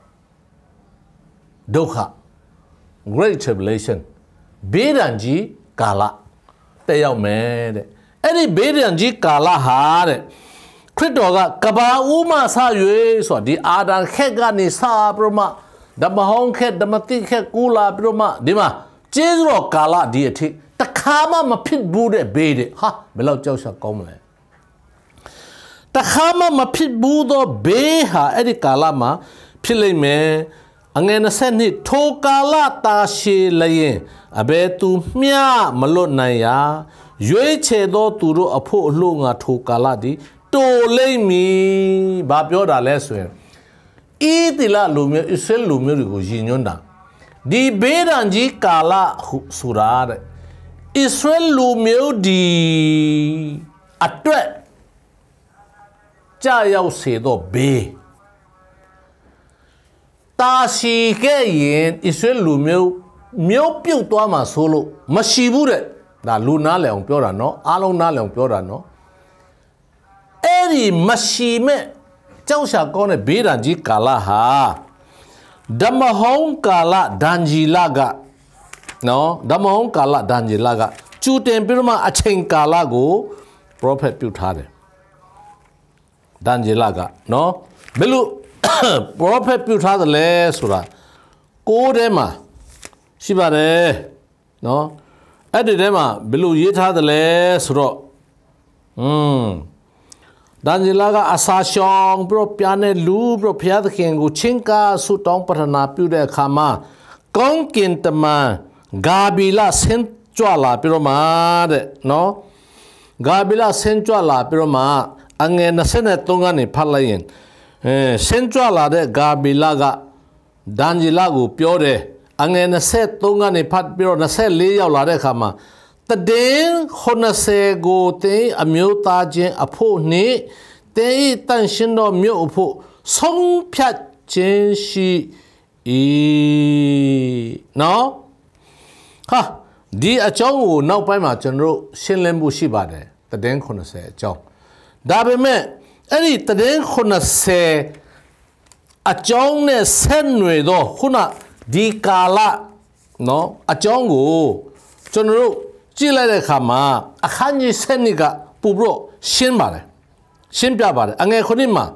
ဒုက္ခ great tribulation ဘေးဒဏ်ကြီးကာလတဲ့ရောက်မယ်တဲ့အဲ့ဒီဘေးဒဏ်ကြီးကာလဟာတဲ့ခရစ်တော်ကကဘာဦးမှဆ၍ဆိုဒီအာဒံခက်ကနေစပြီးမှဓမ္မဟောင်းခက်ဓမ္မတိခက်ကူလာပြီးမှဒီမှာကျေးဇူးတော်ကာလဒီအထိတခါမှမဖြစ်ဘူးတဲ့ဘေးတဲ့ဟာဘယ်လောက်ကြောက်ရွံ့ကောင်းမလဲတခါမှမဖြစ်ဘူးသောဘေးဟာအဲ့ဒီကာလမှာဖြစ်လိမ့်မယ်အငယ်22ထိုကာလတာရှည်လျင်အဘယ်သူမျှမလွတ်နိုင်ရာရွေးချယ်သောသူတို့အဖို့အလို့ငါထိုကာလသည်တိုလိမ့်မည်ဘာပြောတာလဲဆိုရင်ဣသီလလူမျိုးဣသရေလလူမျိုးတွေကိုယဉ်ညွှန်းတာဒီဘေးဒဏ်ကြီးကာလဆိုတာတဲ့ဣသရေလလူမျိုးဒီအတွက်ကြာရောက်စေသောဘေးတာရှည်ခဲ့ရင်ဣသရေလလူမျိုးပြုတ်သွားမှာဆိုလို့မရှိဘူးတဲ့ဒါလူနားလည်အောင်ပြောတာနော်အားလုံးနားလည်အောင်ပြောတာနော်အဲ့ဒီမရှိမဲ့ကြောက်ရှာကောင်းတဲ့ဘေးဒဏ်ကြီးကာလဟာဓမ္မဟောင်းကာလဒန်ဂျီလာကနော်ဓမ္မဟောင်းကာလဒန်ဂျီလာကကျူတင်ပြီးတော့မှအချိန်ကာလကို prophet ပြုထားတယ်ဒန်ဂျီလာကနော်ဘယ်လို prophet ပြုထားတယ်လဲဆိုတာကိုးထဲမှာရှိပါတယ်နော်အဲ့ဒီထဲမှာဘယ်လိုရေးထားတယ်လဲဆိုတော့ဒန်ဂျီလာကအစာရှောင်ပြီးတော့ပြန်တဲ့လူပြီးတော့ဘုရားသခင်ကိုချင်းကားဆုတောင်းပတနာပြုတဲ့အခါမှာကောင်းကင်တမန်ဂါဘီလဆင်းကြွလာပြီးတော့မှတဲ့နော်ဂါဘီလဆင်းကြွလာပြီးတော့မှအငယ်23ကနေဖတ်လိုက်ရင်ဆင်းကြွလာတဲ့ဂါဘီလကဒန်ဂျီလာကိုပြောတယ်အငယ်23ကနေဖတ်ပြီးတော့24ရောက်လာတဲ့အခါမှာတည်င်း90ကိုတင်းအမျိုးသားချင်းအဖို့နှင့်တင်းဤတန်ရှင်တော်မြို့အဖို့ဆုံးဖြတ်ခြင်းရှိ၏နော်ဟာဒီအကြောင်းကိုနောက်ပိုင်းမှာကျွန်တော်တို့ရှင်းလင်းမှုရှိပါတယ်တည်င်း90အကြောင်းဒါပေမဲ့အဲ့ဒီတည်င်း90အကြောင်းနဲ့ဆက်နွယ်တော့ခုနဒီကာလနော်အကြောင်းကိုကျွန်တော်တို့ကြည့်လိုက်တဲ့အခါမှာအခန်းကြီး7ကပို့ပြီးတော့ရှင်းပါတယ်ရှင်းပြပါတယ်အငယ်9မှာ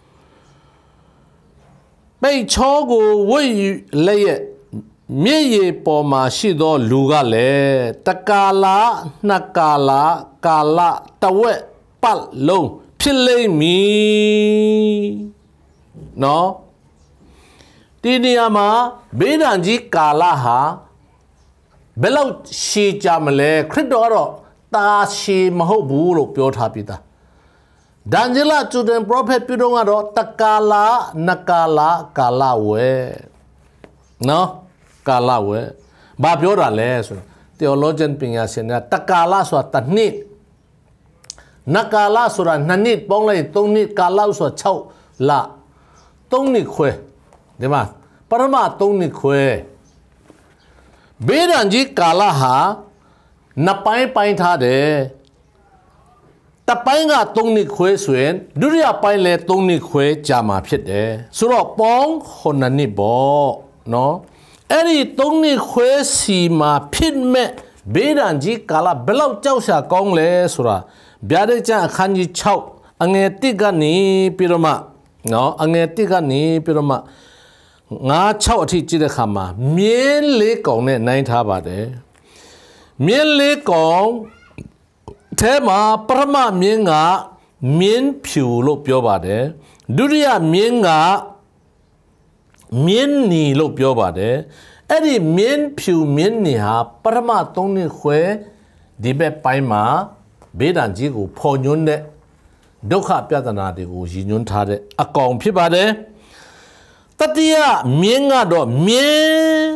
ပိတ်ချောကိုဝိယူလက်ရဲ့မြင့်ရည်ပေါ်မှာရှိသောလူကလည်းတကာလာနှစ်ကာလာကာလတဝက်ပတ်လုံးဖြစ်လိမ့်မည်နော်ဒီနေရာမှာဘေးဒဏ်ကြီးကာလဟာဘယ်လောက်ရှည်ကြမလဲခရစ်တော်ကတော့တာရှည်မဟုတ်ဘူးလို့ပြောထားပြီးသားဒန်ဂျီလာကျူဒန်ပရောဖက်ပြုတော့ကတော့တကာလာနကာလာကာလဝဲနော်ကာလဝဲဘာပြောတာလဲဆိုတော့ theologian ပညာရှင်ကတကာလာဆိုတာတစ်နှစ်နကာလာဆိုတာ2နှစ်ပေါင်းလိုက်3နှစ်ကာလဆိုတာ6လ3နှစ်ခွဲဒီမှာပရမ3နှစ်ခွဲဘေးဒဏ်ကြီးကာလဟာနှစ်ပိုင်းထားတယ်တပိုင်းက3နှစ်ခွဲဆိုရင်ဒုတိယပိုင်းလည်း3နှစ်ခွဲကြာမှာဖြစ်တယ်ဆိုတော့ပေါင်း9နှစ်ပေါ့နော်အဲ့ဒီ3နှစ်ခွဲစီမှာဖြစ်မဲ့ဘေးဒဏ်ကြီးကာလဘယ်လောက်ကြောက်ရှာကောင်းလဲဆိုတာဗျာဒိတ်ကျမ်းအခန်းကြီး6အငယ်1ကနေပြီးတော့မှနော်အငယ်1ကနေပြီးတော့မှ9-6အထိကြည့်တဲ့အခါမှာမြင်းလေးကောင်နဲ့နိုင်ထားပါတယ်မြင်းလေးကောင်ထဲမှာပရမမြင်းကမြင်းဖြူလို့ပြောပါတယ်ဒုတိယမြင်းကမြင်းနီလို့ပြောပါတယ်အဲ့ဒီမြင်းဖြူမြင်းနီဟာပရမ3နှစ်ခွဲဒီဘက်ပိုင်းမှာဘေးဒဏ်ကြီးကိုဖော်ညွှန်းတဲ့ဒုက္ခပြဿနာတွေကိုရည်ညွှန်းထားတဲ့အကောင်ဖြစ်ပါတယ်တတိယမြင်းကတော့မြင်း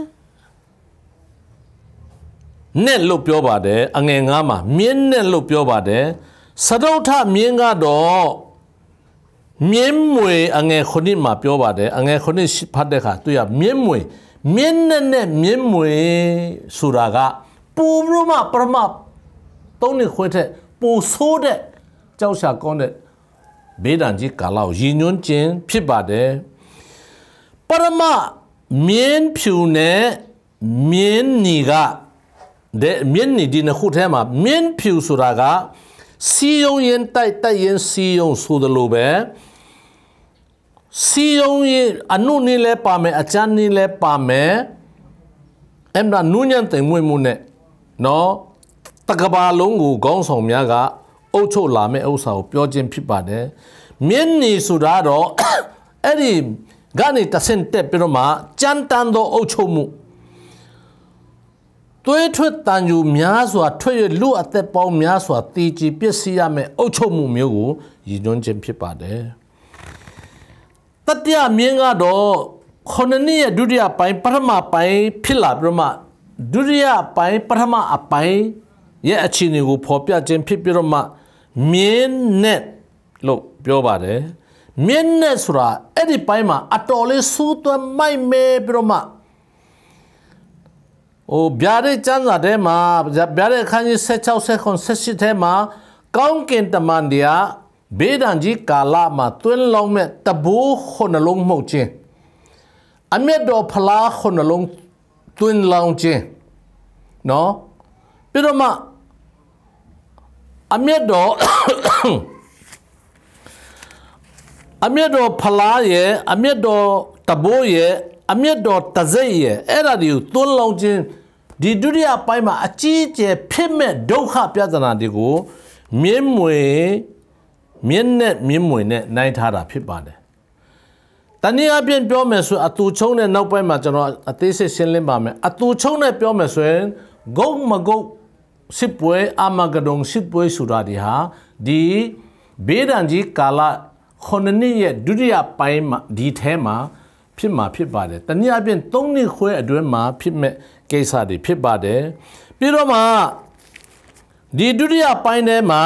နဲ့လို့ပြောပါတယ်အငယ်9မှာမြင်းနဲ့လို့ပြောပါတယ်စတုထမြင်းကတော့မြင်းမွေအငယ်9မှာပြောပါတယ်အငယ်9ဖတ်တဲ့အခါသူကမြင်းမွေမြင်းနဲ့မြင်းမွေဆိုတာကပူဘရမပရမ3နှစ်ခွဲထက်ပူဆိုးတဲ့ကြောက်ရှာကောင်းတဲ့ဘေးဒဏ်ကြီးကာလကိုရည်ညွှန်းခြင်းဖြစ်ပါတယ်ပရမမြင်းဖြူနဲ့မြင်းနီကမြင်းနီဒီနှစ်ခုထဲမှာမြင်းဖြူဆိုတာကစီယုံရင်တိုက်ရင်စီယုံဆိုတယ်လို့ပဲစီယုံရင်အနုနည်းလဲပါမယ်အချမ်းနည်းလဲပါမယ်အဲ့ဒါနူးညံ့သိမ်မွေ့မှုနဲ့နော်တကဘာလုံးကိုခေါင်းဆောင်များကအုပ်ချုပ်လာမဲ့ဥစ္စာကိုပြောခြင်းဖြစ်ပါတယ်မြင်းနီဆိုတာတော့အဲ့ဒီကနေတဆင့်တက်ပြီးတော့မှကြမ်းတမ်းသောအုပ်ချုပ်မှုသွေးထွက်တန်ယူများစွာထွက်ရလူအသက်ပေါင်းများစွာတည်ကြည်ပျက်စီးရမယ့်အုပ်ချုပ်မှုမျိုးကိုရည်ညွှန်းခြင်းဖြစ်ပါတယ်တတိယမြင်းကတော့ခုနှစ်ရဲ့ဒုတိယပိုင်းပထမပိုင်းဖြစ်လာပြီးတော့မှဒုတိယပိုင်းပထမအပိုင်းရဲ့အခြေအနေကိုဖော်ပြခြင်းဖြစ်ပြီးတော့မှမြင်းနဲ့လို့ပြောပါတယ်မြင်းနဲ့ဆိုတာအဲ့ဒီပိုင်းမှာအတော်လေးစူးသွမ်းမိုက်မဲပြီးတော့မှဗျာဒိတ်ကျမ်းစာထဲမှာဗျာဒိတ်အခန်းကြီး16 18ထဲမှာကောင်းကင်တမန်တရားဘေးဒဏ်ကြီးကာလမှာသွင်းလောင်းမဲ့တဘိုးခုနှလုံးမှုတ်ခြင်းအမျက်တော်ဖလားခုနှလုံးသွင်းလောင်းခြင်းနော်ပြီးတော့မှအမျက်တော်အမျက်တော်ဖလားရဲ့အမျက်တော်တဘိုးရဲ့အမျက်တော်တစိတ်ရဲ့အဲ့ဒါတွေကိုသွန်းလောင်းခြင်းဒီဒုတိယပိုင်းမှာအကြီးအကျယ်ဖြစ်မဲ့ဒုက္ခပြဿနာတွေကိုမြင်းမွေမြင်းနဲ့နိုင်ထားတာဖြစ်ပါတယ်တနည်းအားဖြင့်ပြောမယ်ဆိုအတူချုံတဲ့နောက်ပိုင်းမှာကျွန်တော်အသေးစိတ်ရှင်းလင်းပါမယ်အတူချုံနဲ့ပြောမယ်ဆိုရင်ဂုတ်မဂုတ်စစ်ပွဲအာမဂဒုံစစ်ပွဲဆိုတာဒီဟာဒီဘေးဒဏ်ကြီးကာလ9နှစ်ရဲ့ဒုတိယပိုင်းမှာဒီထဲမှာဖြစ်ပါတယ်တနည်းအားဖြင့်3နှစ်ခွဲအတွင်းမှာဖြစ်မဲ့ကိစ္စတွေဖြစ်ပါတယ်ပြီးတော့မှဒီဒုတိယပိုင်းထဲမှာ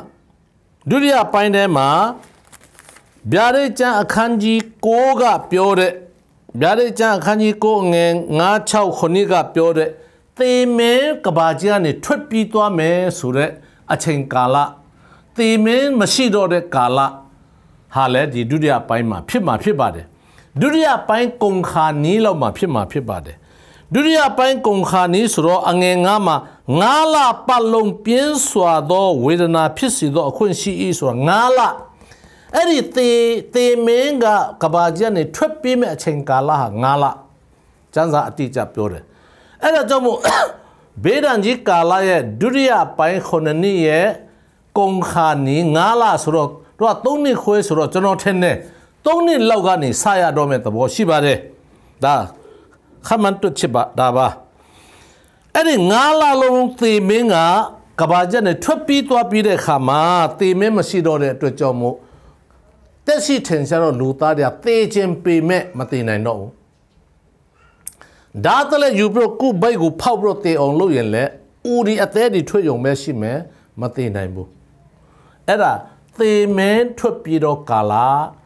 ဗျာဒိတ်ကျမ်းအခန်းကြီး9ကပြောတဲ့ဗျာဒိတ်ကျမ်းအခန်းကြီး9ငယ်9 6 9ကပြောတဲ့သေမင်းကဘာကြီးကနေထွက်ပြေးသွားမယ်ဆိုတဲ့အချိန်ကာလသေမင်းမရှိတော့တဲ့ကာလဟာလည်းဒီဒုတိယပိုင်းမှာဖြစ်ပါတယ်ဒုတိယပိုင်းကုန်ခါနီးလောက်မှာဖြစ်ပါတယ်ဒုတိယပိုင်းကုန်ခါနီးဆိုတော့အငယ်9မှာ9လပတ်လုံးပြင်းစွာသောဝေဒနာဖြစ်စီသောအခွင့်ရှိ၏ဆိုတာ9လအဲ့ဒီသေမင်းကဘာကြီးကနေထွက်ပြေးမဲ့အချိန်ကာလဟာ9လကျမ်းစာအတိအကျပြောတယ်အဲ့ဒါကြောင့်မို့ဘေးဒဏ်ကြီးကာလရဲ့ဒုတိယပိုင်း9နှစ်ရဲ့ကုန်ခါနီး9လဆိုတော့တော့3နှစ်ခွဲဆိုတော့ကျွန်တော်ထင်တယ်3နှစ်လောက်ကနေစရတော့မဲ့သဘောရှိပါတယ်ဒါခမန်တွချစ်ပါဒါပါအဲ့ဒီ9လလုံးသေမင်းကဘာကြီးနဲ့ထွက်ပြေးသွားပြီးတဲ့အခါမှာသေမင်းမရှိတော့တဲ့အတွက်ကြောင့်မို့တက်ရှိထင်ရှားတော့လူသားတွေကသေခြင်းပေမဲ့မသေနိုင်တော့ဘူးဒါတလည်းယူပြီးကုဘိတ်ကိုဖောက်ပြီးသေအောင်လုပ်ရင်လည်းဦးဒီအသေးတွေထွက်ရုံပဲရှိမယ်မသေနိုင်ဘူးအဲ့ဒါသေမင်းထွက်ပြေးတော့ကာလ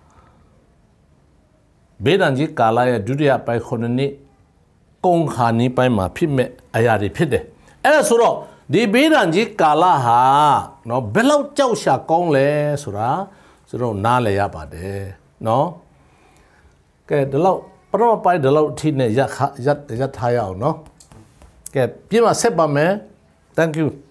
ဘေးဒဏ်ကြီးကာလရဲ့ဒုတိယပိုင်း9နှစ်ကုန်ခါနီးပိုင်းမှာဖြစ်မဲ့အရာတွေဖြစ်တယ်အဲ့ဒါဆိုတော့ဒီဘေးဒဏ်ကြီးကာလဟာနော်ဘယ်လောက်ကြောက်ရှာကောင်းလဲဆိုတာကျွန်တော်နားလည်ရပါတယ်နော်ကဲဒီလောက်ပထမပိုင်းဒီလောက်အထိနဲ့ရထားရအောင်နော်ကဲပြမဆက်ပါမယ် thank you